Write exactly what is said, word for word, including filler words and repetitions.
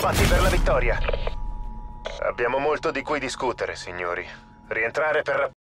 fatti per la vittoria. Abbiamo molto di cui discutere, signori. Rientrare per